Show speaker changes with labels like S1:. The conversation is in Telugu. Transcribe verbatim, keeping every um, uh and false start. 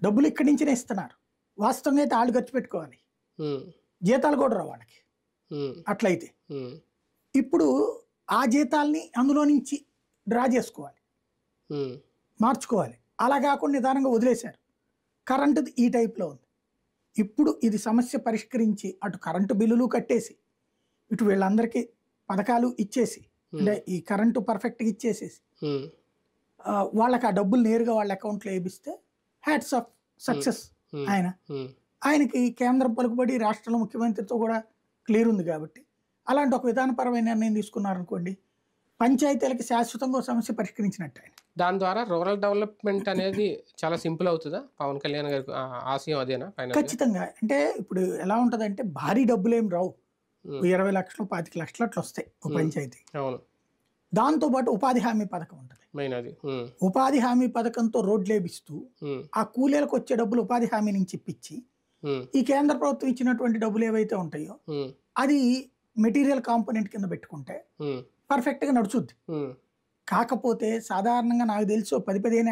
S1: డబ్బులు ఇక్కడి నుంచినే ఇస్తున్నారు. వాస్తవంగా అయితే వాళ్ళు ఖర్చు పెట్టుకోవాలి, జీతాలు కూడా రావు వాళ్ళకి. అట్లయితే ఇప్పుడు ఆ జీతాల్ని అందులో నుంచి డ్రా చేసుకోవాలి, మార్చుకోవాలి. అలా కాకుండా నిదానంగా వదిలేశారు. కరెంటుది ఈ టైప్లో ఉంది. ఇప్పుడు ఇది సమస్య పరిష్కరించి అటు కరెంటు బిల్లులు కట్టేసి ఇటు వీళ్ళందరికీ పథకాలు ఇచ్చేసి, అంటే ఈ కరెంటు పర్ఫెక్ట్గా ఇచ్చేసేసి వాళ్ళకి ఆ డబ్బులు నేరుగా వాళ్ళ అకౌంట్లో వేపిస్తే హ్యాట్స్ ఆఫ్ సక్సెస్. ఆయన ఆయనకి కేంద్రం పలుకుబడి రాష్ట్రంలో ముఖ్యమంత్రితో కూడా క్లియర్ ఉంది కాబట్టి అలాంటి ఒక విధానపరమైన నిర్ణయం తీసుకున్నారనుకోండి, పంచాయతీలకి శాశ్వతంగా సమస్య పరిష్కరించినట్టు ఆయన.
S2: దాని ద్వారా రూరల్ డెవలప్మెంట్ అనేది చాలా సింపుల్ అవుతుందా? పవన్ కళ్యాణ్ గారి ఆశయం అదేనా?
S1: ఖచ్చితంగా. అంటే ఇప్పుడు ఎలా ఉంటుందంటే భారీ డబ్బులు ఏం రావు, ఇరవై లక్షలు పాతిక లక్షలు అట్లా వస్తాయి ఒక పంచాయతీ. దాంతోపాటు ఉపాధి హామీ పథకం ఉంటుంది. ఉపాధి హామీ పథకంతో రోడ్లు వేపిస్తూ ఆ కూలీలకు వచ్చే డబ్బులు ఉపాధి హామీ నుంచి ఇప్పించి ఈ కేంద్ర ప్రభుత్వం ఇచ్చినటువంటి డబ్బులు ఏవైతే ఉంటాయో అది మెటీరియల్ కాంపోనెంట్ కింద పెట్టుకుంటే పర్ఫెక్ట్ గా నడుచుద్ది. కాకపోతే సాధారణంగా నాకు తెలిసి పది పదిహేను